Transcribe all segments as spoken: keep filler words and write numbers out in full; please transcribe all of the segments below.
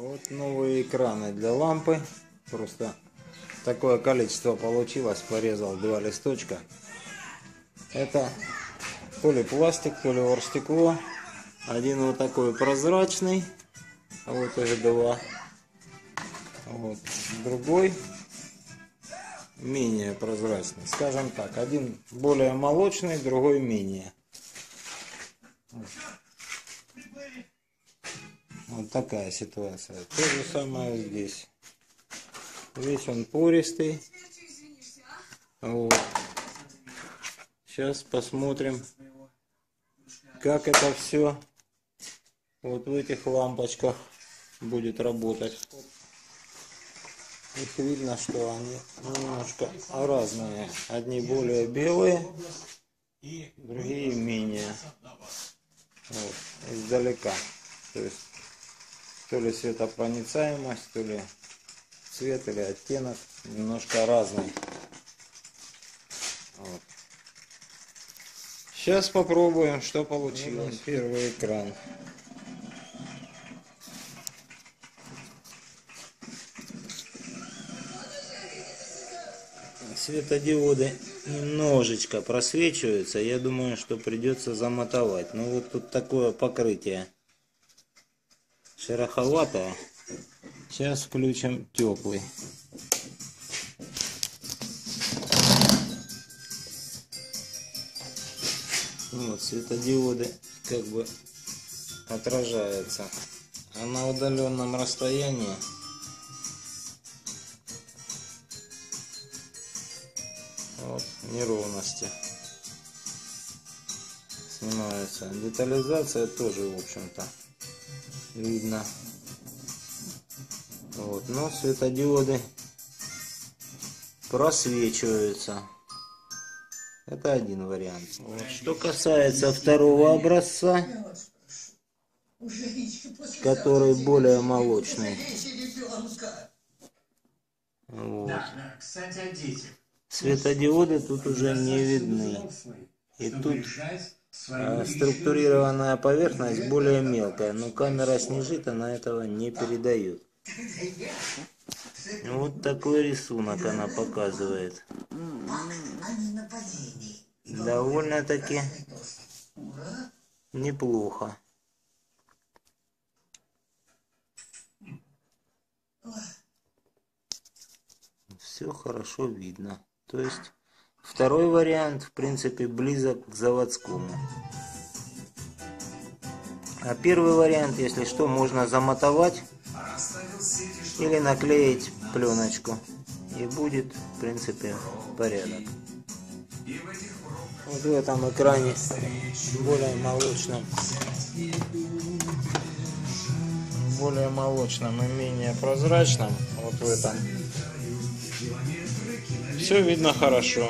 Вот новые экраны для лампы. Просто такое количество получилось. Порезал два листочка. Это то ли пластик, то ли оргстекло. Один вот такой прозрачный. А вот уже два. Вот. Другой менее прозрачный. Скажем так. Один более молочный, другой менее. Вот такая ситуация. То же самое здесь. Весь он пористый. Вот. Сейчас посмотрим, как это все вот в этих лампочках будет работать. Их видно, что они немножко разные. Одни более белые, другие менее. Вот. Издалека. То есть то ли светопроницаемость, то ли цвет или оттенок немножко разный. Вот. Сейчас попробуем, что получилось. Первый экран. Светодиоды немножечко просвечиваются. Я думаю, что придется замотовать. Ну вот тут такое покрытие шероховатое. Сейчас включим теплый. Вот светодиоды как бы отражаются. А на удаленном расстоянии вот неровности снимаются. Детализация тоже, в общем-то, видно. Вот, но светодиоды просвечиваются. Это один вариант. Вот. Что касается второго образца, который более молочный. Вот. Светодиоды тут уже не видны. И тут а, структурированная поверхность более мелкая, но камера снижит, она этого не передает. Вот такой рисунок она показывает. Довольно-таки неплохо. Все хорошо видно. То есть второй вариант, в принципе, близок к заводскому. А первый вариант, если что, можно замотовать или наклеить пленочку. И будет, в принципе, порядок. Вот в этом экране более молочном, более молочном и менее прозрачном, вот в этом, все видно хорошо.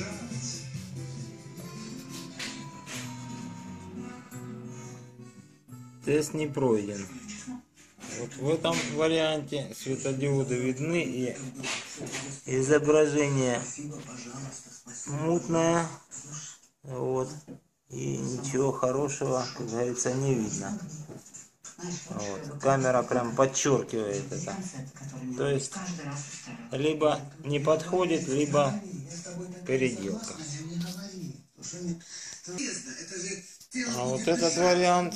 Тест не пройден. Вот в этом варианте светодиоды видны и изображение мутное. Вот. И ничего хорошего, как говорится, не видно. Вот. Камера прям подчеркивает это. То есть либо не подходит, либо переделка. А вот этот вариант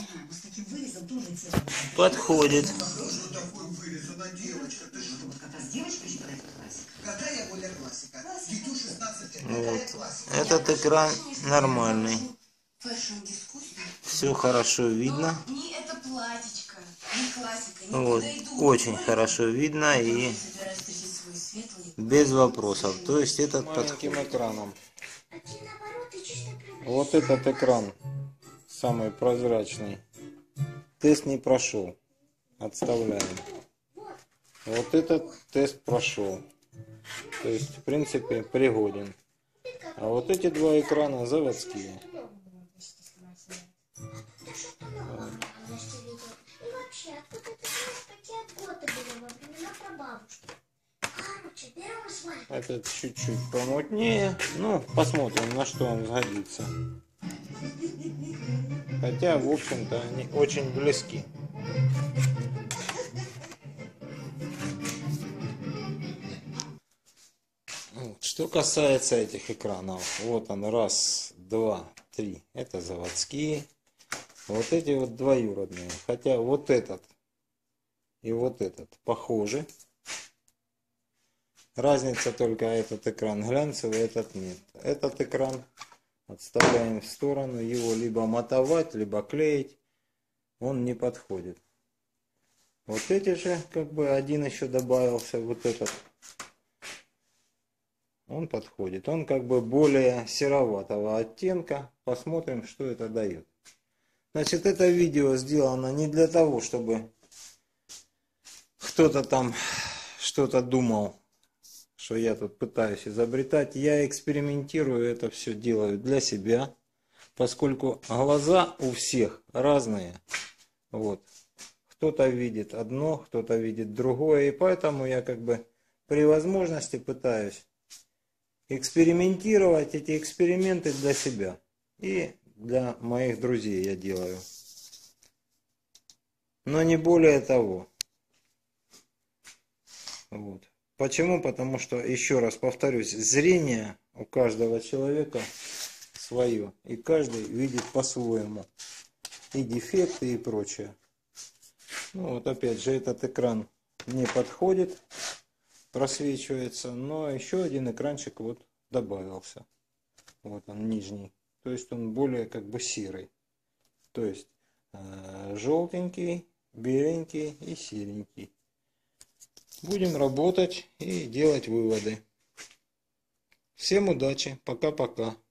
подходит. Вот. Этот экран нормальный. Все хорошо видно. Вот. Очень хорошо видно и без вопросов. То есть этот маленьким экраном. Вот этот экран самый прозрачный. Тест не прошел. Отставляем. Вот этот тест прошел. То есть, в принципе, пригоден. А вот эти два экрана заводские. Этот чуть-чуть помутнее. Ну, посмотрим, на что он сгодится. Хотя, в общем-то, они очень близки. Что касается этих экранов, вот он, раз, два, три, это заводские. Вот эти вот двоюродные, хотя вот этот и вот этот похожи. Разница только, этот экран глянцевый, этот нет. Этот экран отставляем в сторону, его либо мотовать, либо клеить, он не подходит. Вот эти же, как бы один еще добавился, вот этот. Он подходит. Он как бы более сероватого оттенка. Посмотрим, что это дает. Значит, это видео сделано не для того, чтобы кто-то там что-то думал, что я тут пытаюсь изобретать. Я экспериментирую, это все делаю для себя, поскольку глаза у всех разные. Вот. Кто-то видит одно, кто-то видит другое, и поэтому я как бы при возможности пытаюсь экспериментировать эти эксперименты для себя и для моих друзей я делаю, но не более того. Вот. Почему? Потому что, еще раз повторюсь, зрение у каждого человека свое, и каждый видит по-своему и дефекты и прочее. Ну вот опять же, этот экран не подходит, просвечивается, но еще один экранчик вот добавился. Вот он, нижний. То есть он более как бы серый. То есть э, желтенький, беленький и серенький. Будем работать и делать выводы. Всем удачи. Пока-пока.